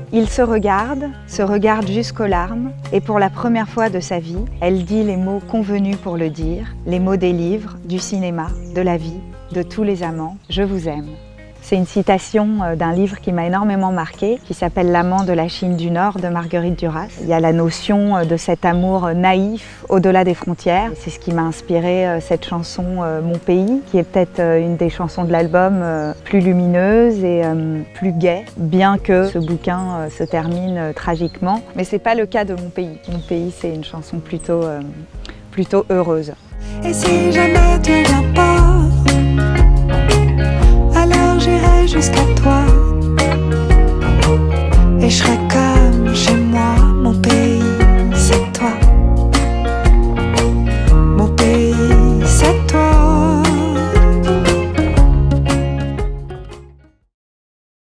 Ils se regardent jusqu'aux larmes, et pour la première fois de sa vie, elle dit les mots convenus pour le dire, les mots des livres, du cinéma, de la vie, de tous les amants. Je vous aime. C'est une citation d'un livre qui m'a énormément marquée, qui s'appelle L'amant de la Chine du Nord de Marguerite Duras. Il y a la notion de cet amour naïf au-delà des frontières. C'est ce qui m'a inspiré cette chanson Mon pays, qui est peut-être une des chansons de l'album plus lumineuse et plus gaie, bien que ce bouquin se termine tragiquement. Mais c'est pas le cas de Mon pays. Mon pays, c'est une chanson plutôt heureuse. Et si jamais tu viens pas, alors j'irai jusqu'à toi.